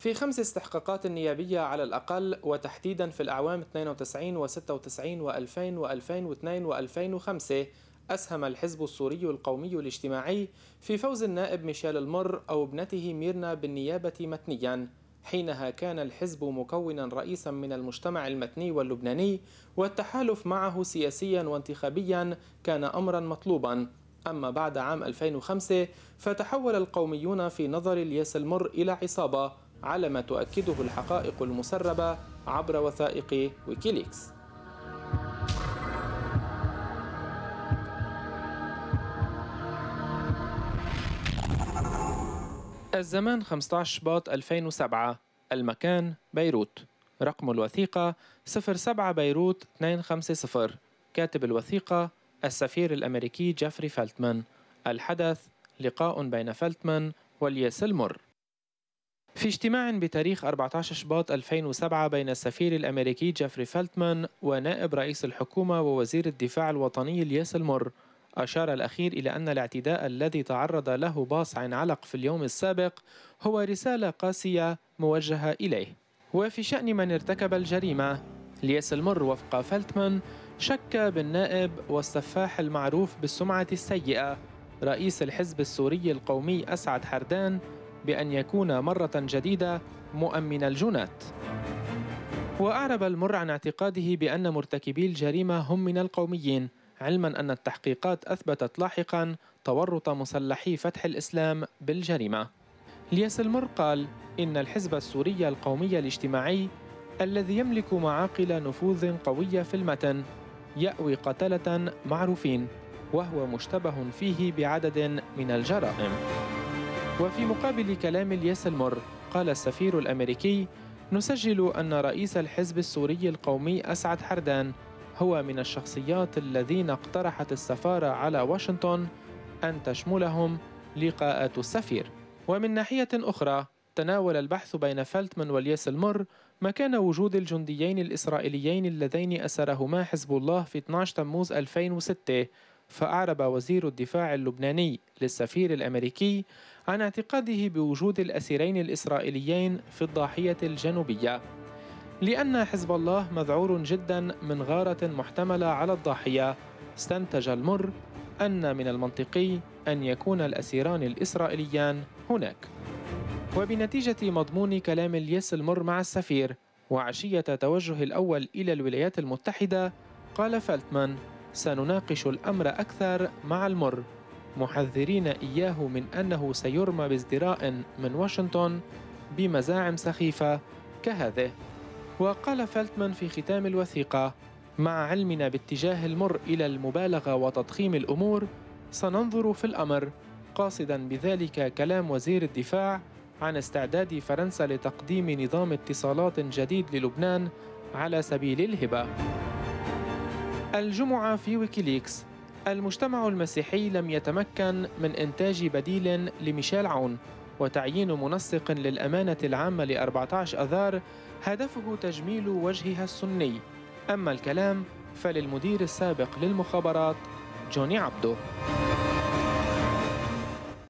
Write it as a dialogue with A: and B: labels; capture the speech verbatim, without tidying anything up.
A: في خمس استحقاقات نيابية على الأقل، وتحديدا في الأعوام اثنين وتسعين وستة وتسعين وألفين وألفين واثنين وألفين وخمسة، أسهم الحزب السوري القومي الاجتماعي في فوز النائب ميشيل المر أو ابنته ميرنا بالنيابة متنيا. حينها كان الحزب مكونا رئيسا من المجتمع المتني واللبناني، والتحالف معه سياسيا وانتخابيا كان أمرا مطلوبا. أما بعد عام ألفين وخمسة فتحول القوميون في نظر الياس المر إلى عصابة، على ما تؤكده الحقائق المسربة عبر وثائق ويكيليكس. الزمان خمسة عشر شباط ألفين وسبعة، المكان بيروت، رقم الوثيقة صفر سبعة بيروت اثنين خمسة صفر، كاتب الوثيقة السفير الأمريكي جيفري فلتمان، الحدث لقاء بين فلتمان والياس المر. في اجتماع بتاريخ أربعة عشر شباط ألفين وسبعة بين السفير الأمريكي جيفري فلتمان ونائب رئيس الحكومة ووزير الدفاع الوطني الياس المر، أشار الأخير إلى أن الاعتداء الذي تعرض له باص عين علق في اليوم السابق هو رسالة قاسية موجهة إليه وفي شأن من ارتكب الجريمة. الياس المر وفق فلتمان شك بالنائب والسفاح المعروف بالسمعة السيئة رئيس الحزب السوري القومي أسعد حردان بأن يكون مرة جديدة مؤمن الجنات. وأعرب المر عن اعتقاده بأن مرتكبي الجريمة هم من القوميين، علما أن التحقيقات أثبتت لاحقا تورط مسلحي فتح الإسلام بالجريمة. الياس المر قال إن الحزب السوري القومي الاجتماعي الذي يملك معاقل نفوذ قوية في المتن يأوي قتلة معروفين، وهو مشتبه فيه بعدد من الجرائم. وفي مقابل كلام الياس المر قال السفير الأمريكي: نسجل أن رئيس الحزب السوري القومي أسعد حردان هو من الشخصيات الذين اقترحت السفارة على واشنطن أن تشملهم لقاءات السفير. ومن ناحية أخرى تناول البحث بين فلتمان والياس المر مكان وجود الجنديين الإسرائيليين اللذين أسرهما حزب الله في اثني عشر تموز ألفين وستة، فأعرب وزير الدفاع اللبناني للسفير الأمريكي عن اعتقاده بوجود الأسيرين الإسرائيليين في الضاحية الجنوبية، لأن حزب الله مذعور جدا من غارة محتملة على الضاحية. استنتج المر أن من المنطقي أن يكون الأسيران الإسرائيليان هناك. وبنتيجة مضمون كلام الياس المر مع السفير وعشية توجه الأول إلى الولايات المتحدة، قال فلتمان: سنناقش الأمر أكثر مع المر، محذرين إياه من أنه سيرمى بازدراء من واشنطن بمزاعم سخيفة كهذه. وقال فلتمان في ختام الوثيقة: مع علمنا باتجاه المر إلى المبالغة وتضخيم الأمور سننظر في الأمر، قاصدا بذلك كلام وزير الدفاع عن استعداد فرنسا لتقديم نظام اتصالات جديد للبنان على سبيل الهبة. الجمعة في ويكيليكس: المجتمع المسيحي لم يتمكن من إنتاج بديل لميشيل عون، وتعيين منسق للأمانة العامة لأربعة عشر أذار هدفه تجميل وجهها السني، أما الكلام فللمدير السابق للمخابرات جوني عبدو.